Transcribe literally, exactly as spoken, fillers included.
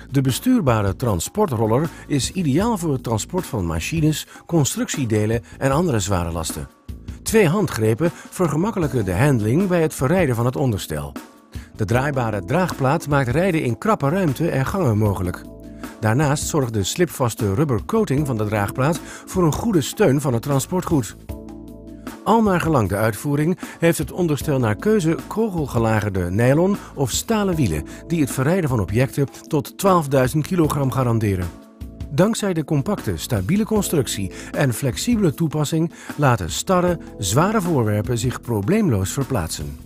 De bestuurbare transportroller is ideaal voor het transport van machines, constructiedelen en andere zware lasten. Twee handgrepen vergemakkelijken de handling bij het verrijden van het onderstel. De draaibare draagplaat maakt rijden in krappe ruimte en gangen mogelijk. Daarnaast zorgt de slipvaste rubbercoating van de draagplaat voor een goede steun van het transportgoed. Al naar gelang de uitvoering heeft het onderstel naar keuze kogelgelagerde nylon of stalen wielen die het verrijden van objecten tot twaalfduizend kilogram garanderen. Dankzij de compacte, stabiele constructie en flexibele toepassing laten starre, zware voorwerpen zich probleemloos verplaatsen.